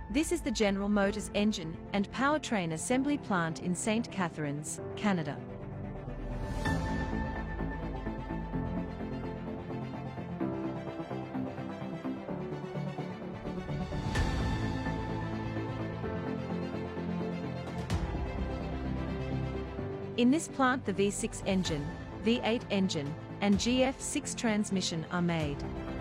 This is the General Motors engine and powertrain assembly plant in St. Catharines, Canada. In this plant the V6 engine, V8 engine, and GF6 transmission are made.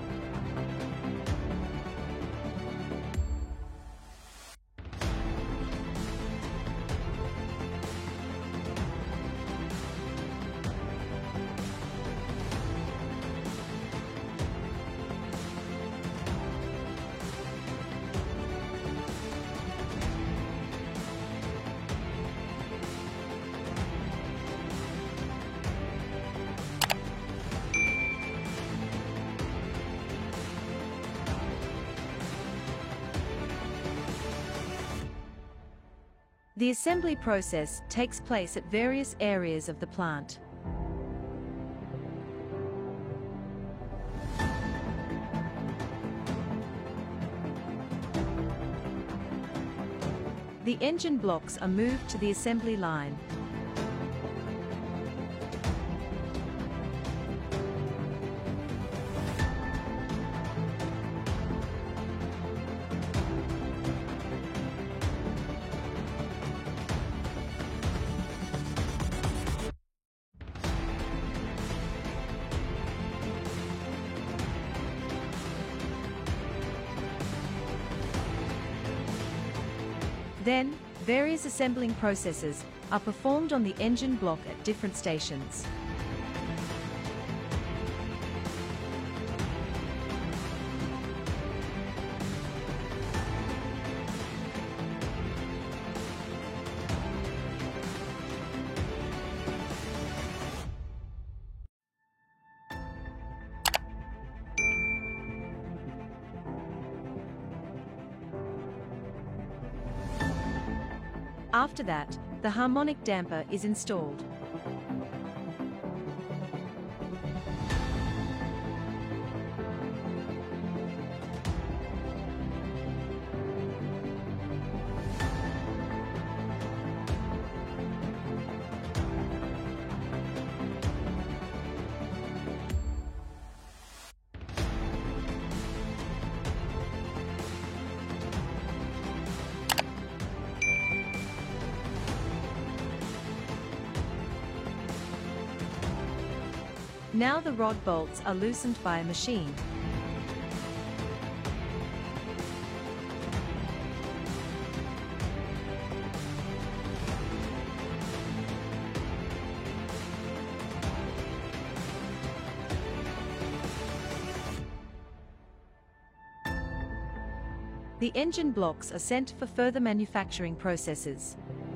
The assembly process takes place at various areas of the plant. The engine blocks are moved to the assembly line. Then, various assembling processes are performed on the engine block at different stations. After that, the harmonic damper is installed. Now the rod bolts are loosened by a machine. The engine blocks are sent for further manufacturing processes.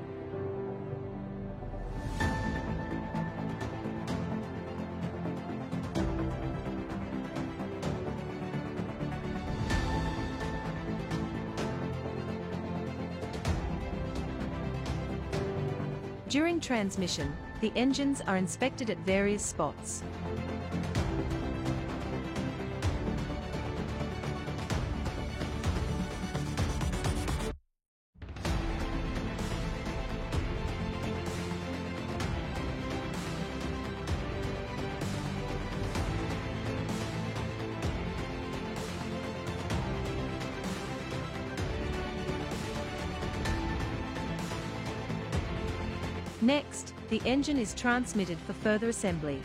During transmission, the engines are inspected at various spots. Next, the engine is transmitted for further assembly.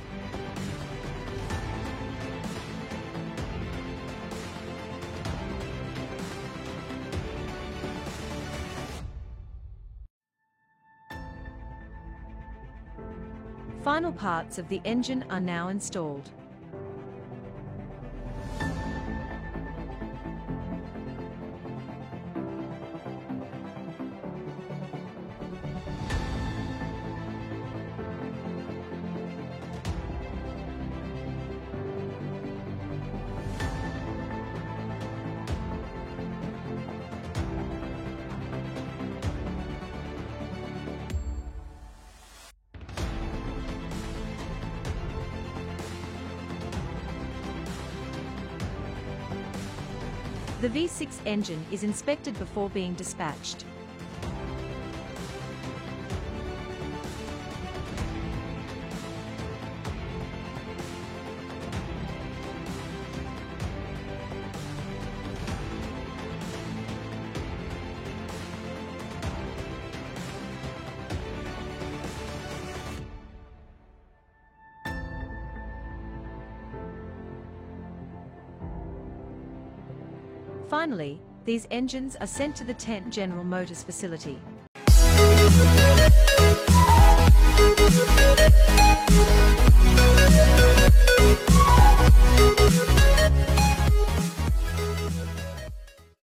Final parts of the engine are now installed. The V6 engine is inspected before being dispatched. Finally, these engines are sent to the 10th General Motors facility.